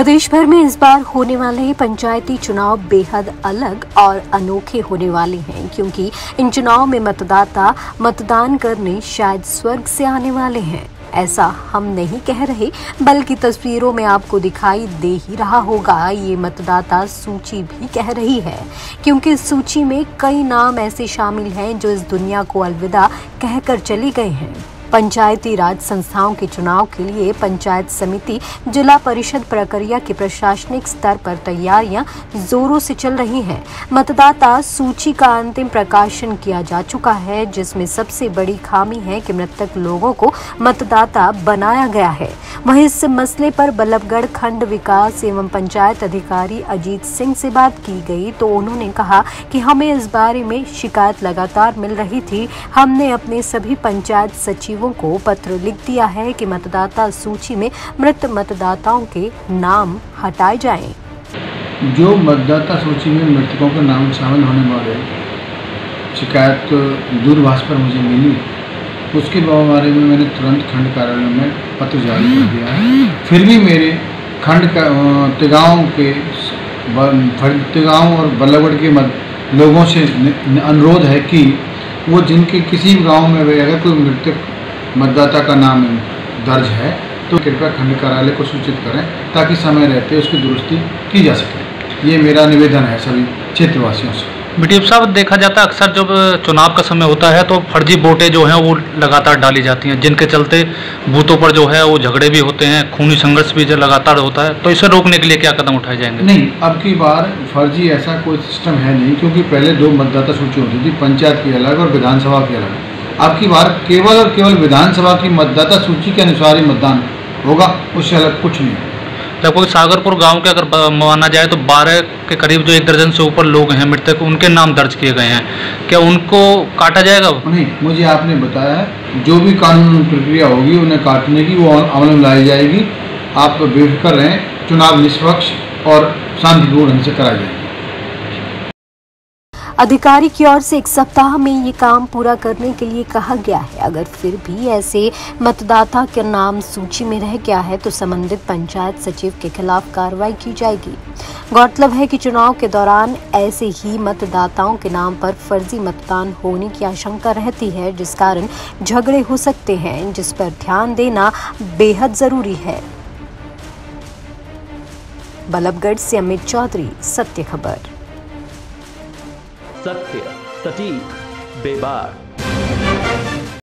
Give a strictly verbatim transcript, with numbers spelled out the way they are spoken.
प्रदेश भर में इस बार होने वाले पंचायती चुनाव बेहद अलग और अनोखे होने वाले हैं, क्योंकि इन चुनाव में मतदाता मतदान करने शायद स्वर्ग से आने वाले हैं। ऐसा हम नहीं कह रहे, बल्कि तस्वीरों में आपको दिखाई दे ही रहा होगा। ये मतदाता सूची भी कह रही है, क्योंकि इस सूची में कई नाम ऐसे शामिल हैं जो इस दुनिया को अलविदा कहकर चले गए हैं। पंचायती राज संस्थाओं के चुनाव के लिए पंचायत समिति जिला परिषद प्रक्रिया के प्रशासनिक स्तर पर तैयारियां जोरों से चल रही हैं। मतदाता सूची का अंतिम प्रकाशन किया जा चुका है, जिसमें सबसे बड़ी खामी है कि मृतक लोगों को मतदाता बनाया गया है। वहीं इस मसले पर बल्लभगढ़ खंड विकास एवं पंचायत अधिकारी अजीत सिंह से बात की गई तो उन्होंने कहा कि हमें इस बारे में शिकायत लगातार मिल रही थी। हमने अपने सभी पंचायत सचिव को पत्र लिख दिया है कि मतदाता सूची में मृत मतदाताओं के नाम हटाए जाएं। जो मतदाता सूची में मृतकों के नाम शामिल होने वाले शिकायत दूरभाष पर मुझे मिली, उसके बारे में मैंने तुरंत खंड कार्यालय में पत्र जारी कर दिया है। फिर भी मेरे खंड का तिगांव के तिगांव और बल्लभगढ़ के लोगों से अनुरोध है कि वो जिनके किसी गांव में अगर कोई मृतक मतदाता का नाम दर्ज है तो कृपया खंड कार्यालय को सूचित करें, ताकि समय रहते उसकी दुरुस्ती की जा सके। ये मेरा निवेदन है सभी क्षेत्रवासियों से। बीडीओ साहब, देखा जाता है अक्सर जब चुनाव का समय होता है तो फर्जी वोटें जो हैं वो लगातार डाली जाती हैं, जिनके चलते बूथों पर जो है वो झगड़े भी होते हैं, खूनी संघर्ष भी जो लगातार होता है। तो इसे रोकने के लिए क्या कदम उठाए जाएंगे? नहीं, अब की बार फर्जी ऐसा कोई सिस्टम है नहीं, क्योंकि पहले दो मतदाता सूची होती थी, पंचायत की अलग और विधानसभा की अलग। अब की बार केवल और केवल विधानसभा की मतदाता सूची के अनुसार ही मतदान होगा, उससे अलग कुछ नहीं। लगभग सागरपुर गांव के अगर माना जाए तो बारह के करीब जो एक दर्जन से ऊपर लोग हैं मृतक, उनके नाम दर्ज किए गए हैं। क्या उनको काटा जाएगा? नहीं, मुझे आपने बताया है जो भी कानूनी प्रक्रिया होगी उन्हें काटने की वो अमल में लाई जाएगी। आप बेफिक्र रहें, चुनाव निष्पक्ष और शांतिपूर्ण ढंग से कराया जाएगा। अधिकारी की ओर से एक सप्ताह में ये काम पूरा करने के लिए कहा गया है। अगर फिर भी ऐसे मतदाता का नाम सूची में रह गया है तो संबंधित पंचायत सचिव के खिलाफ कार्रवाई की जाएगी। गौरतलब है कि चुनाव के दौरान ऐसे ही मतदाताओं के नाम पर फर्जी मतदान होने की आशंका रहती है, जिस कारण झगड़े हो सकते हैं, जिस पर ध्यान देना बेहद जरूरी है। बल्लभगढ़ से अमित चौधरी, सत्य खबर। सत्य, सटीक, बेबाक।